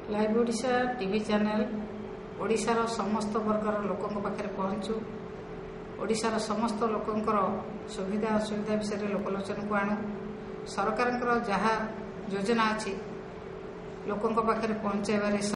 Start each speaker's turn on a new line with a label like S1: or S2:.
S1: Live Odisha TV channel ओडिशार समस्त वर्गर लोकों पाखे पहुँचू। ओडिशार समस्त लोकंकर सुविधा असुविधा विषय लोकलोचन को आणु। सरकार जहाँ योजना अच्छी लोकों पाखे पहुँचाइबार